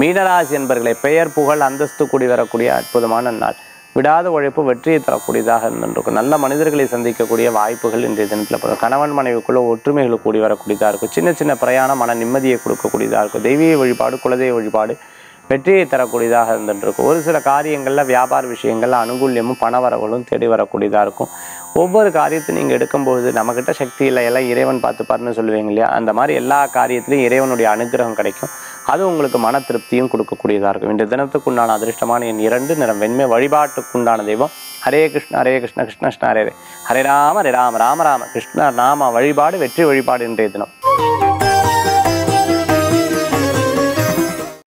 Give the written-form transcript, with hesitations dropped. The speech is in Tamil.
மீனராசி என்பர்களை பெயர் புகழ் அந்தஸ்து கூடி வரக்கூடிய அற்புதமான நாள். விடாத உழைப்பு வெற்றியை தரக்கூடியதாக இருந்திருக்கும். நல்ல மனிதர்களை சந்திக்கக்கூடிய வாய்ப்புகள் இன்றைய தினத்தில் கணவன் மனைவிக்குள்ள ஒற்றுமைகள் கூடி வரக்கூடியதாக இருக்கும். சின்ன சின்ன பிரயாணம் மன நிம்மதியை கொடுக்கக்கூடியதாக இருக்கும். தெய்வீக வழிபாடு குலதெய்வ வழிபாடு வெற்றியை தரக்கூடியதாக இருந்துருக்கும். ஒரு சில காரியங்களில் வியாபார விஷயங்களில் அனுகூல்யமும் பணவரவுகளும் தேடி வரக்கூடியதாக இருக்கும். ஒவ்வொரு காரியத்தையும் நீங்கள் எடுக்கும்போது நம்மக்கிட்ட சக்தி இல்லை எல்லாம் இறைவன் பார்த்துப்பாருன்னு சொல்லுவீங்க இல்லையா, அந்த மாதிரி எல்லா காரியத்திலையும் இறைவனுடைய அனுகிரகம் கிடைக்கும். அது உங்களுக்கு மன திருப்தியும் கொடுக்கக்கூடியதாக இருக்கும். இந்த தினத்துக்குண்டான அதிர்ஷ்டமான என் 2 நிறம் வெண்மை. வழிபாட்டுக்குண்டான தெய்வம் ஹரே கிருஷ்ண ஹரே கிருஷ்ண கிருஷ்ண கிருஷ்ண ஹரே ஹரே ராம ராம ராம கிருஷ்ண நாம வழிபாடு வெற்றி வழிபாடு இன்றைய தினம்.